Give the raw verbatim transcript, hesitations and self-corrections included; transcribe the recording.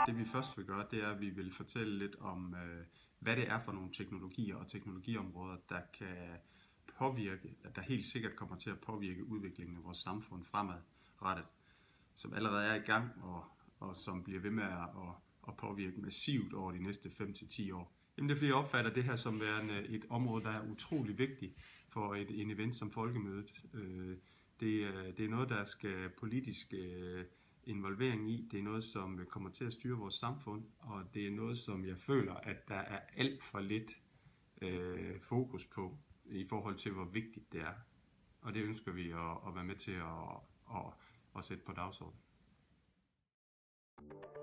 Det vi først vil gøre, det er, at vi vil fortælle lidt om, øh, hvad det er for nogle teknologier og teknologiområder, der kan påvirke, der helt sikkert kommer til at påvirke udviklingen af vores samfund fremadrettet, som allerede er i gang, og, og som bliver ved med at, at, at påvirke massivt over de næste fem til ti år. Jamen det er fordi, jeg opfatter det her som værende et område, der er utrolig vigtigt for et, en event som Folkemødet. Det, det er noget, der skal politisk involvering i. Det er noget, som kommer til at styre vores samfund, og det er noget, som jeg føler, at der er alt for lidt øh, fokus på i forhold til, hvor vigtigt det er. Og det ønsker vi at, at være med til at, at, at sætte på dagsordenen.